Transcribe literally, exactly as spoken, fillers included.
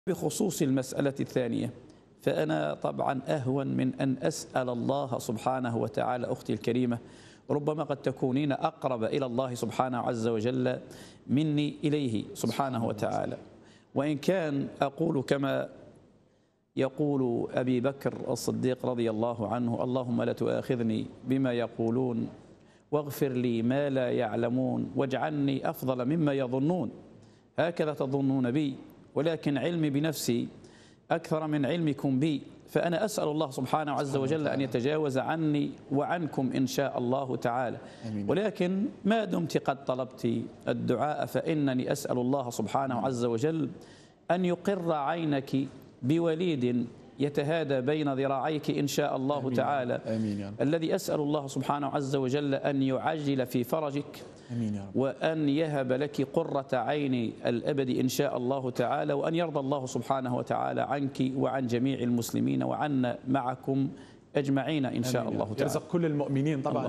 بخصوص المسألة الثانية، فأنا طبعا أهون من أن أسأل الله سبحانه وتعالى أختي الكريمة، ربما قد تكونين أقرب إلى الله سبحانه عز وجل مني إليه سبحانه وتعالى. وإن كان أقول كما يقول أبي بكر الصديق رضي الله عنه: اللهم لا تؤاخذني بما يقولون واغفر لي ما لا يعلمون واجعلني أفضل مما يظنون. هكذا تظنون بي، ولكن علمي بنفسي أكثر من علمكم بي، فأنا أسأل الله سبحانه عز وجل أن يتجاوز عني وعنكم إن شاء الله تعالى. ولكن ما دمت قد طلبت الدعاء فإنني أسأل الله سبحانه عز وجل أن يقر عينك بوليد يتهادى بين ذراعيك إن شاء الله آمين تعالى. آمين يا رب. الذي أسأل الله سبحانه عز وجل أن يعجل في فرجك آمين يا رب. وأن يهب لك قرة عين الأبد إن شاء الله تعالى، وأن يرضى الله سبحانه وتعالى عنك وعن جميع المسلمين وعنا معكم أجمعين إن شاء الله تعالى. يرزق كل المؤمنين طبعا.